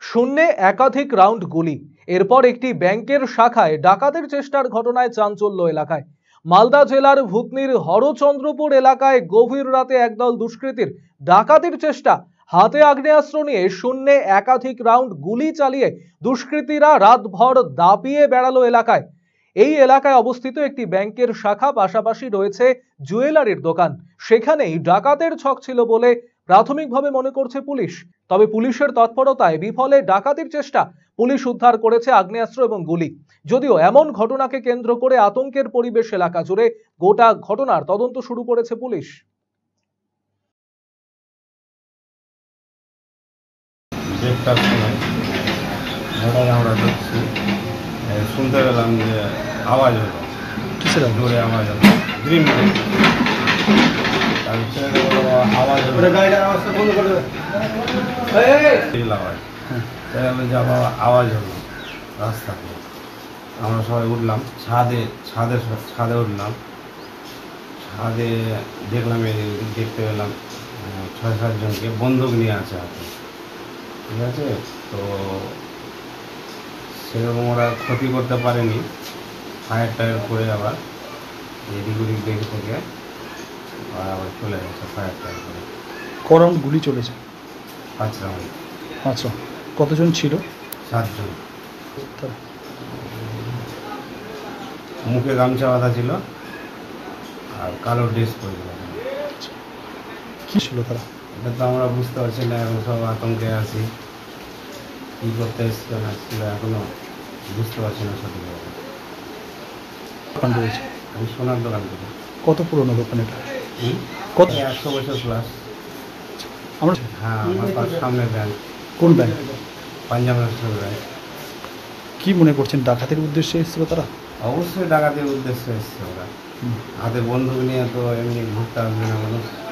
শূন্যে একাধিক রাউন্ড গুলি। এরপর একটি ব্যাংকের শাখায় ডাকাতির চেষ্টার ঘটনায় চাঞ্চল্য এলাকায়। মালদা জেলার ভূতনির হরচন্দ্রপুর এলাকায় গভীর রাতে একদল দুষ্কৃতীর ডাকাতির চেষ্টা। হাতে আগ্নেয়াস্ত্র নিয়ে শূন্যে একাধিক রাউন্ড গুলি চালিয়ে দুষ্কৃতীরা রাতভর দাপিয়ে বেড়ালো এলাকায়। এই এলাকায় অবস্থিত একটি ব্যাংকের শাখা, পাশাপাশি রয়েছে জুয়েলারির দোকান। সেখানেই ডাকাতের ছক ছিল বলে প্রাথমিকভাবে মনে করছে পুলিশ। তবে পুলিশের তৎপরতায় বিফলে ডাকাতির চেষ্টা। পুলিশ উদ্ধার করেছে আগ্নেয়াস্ত্র এবং গুলি। যদিও এমন ঘটনাকে কেন্দ্র করে আতঙ্কের পরিবেশ এলাকা জুড়ে, গোটা ঘটনার তদন্ত শুরু করেছে পুলিশ। আমরা দেখছি, শুনতে পেলাম যে আওয়াজ হলো, জোরে আওয়াজ হলো, আওয়াজ আওয়াজ হলো রাস্তাতে। আমরা সবাই উঠলাম, ছাদে উঠলাম। ছাদে দেখলাম, দেখতে পেলাম ৬-৭ জনকে বন্দুক নিয়ে আছে হাতে, ঠিক আছে। তো সেরকম ওরা ক্ষতি করতে পারেনি, ফায়ার টায়ার করে আবার এদিক ওদিক দেখে থেকে আবার চলে গেছে ফায়ার টায়ার করে। ক রাউন্ড গুলি চলেছে? 5 রাউন্ড। আচ্ছা, কতজন ছিল? 7 জন। মুখে গামছা বাঁধা ছিল আর কালো ড্রেস পরে। কি ছিল তারা? এটা তো আমরা বুঝতে পারছি না, এখন সব আতঙ্কে আছি। কী করতে এসছিল না ছিল এখনো বুঝতে পারছি না সঠিকভাবে। দোকান রয়েছে? আমি সোনার দোকান করি। কত পুরনো দোকান এটা? কত? 100 বছর প্লাস। আমরা হ্যাঁ, আমার সামনে ব্যাংক। কোন ব্যাংক? Punjab national bank. কি মনে করছেন, ডাকাতির উদ্দেশ্যে এসেছিল তারা? অবশ্যই ডাকাতির উদ্দেশ্যে এসছে ওরা। হাতে বন্দুক নিয়ে তো এমনি ঘুরতে আসবে না মানুষ।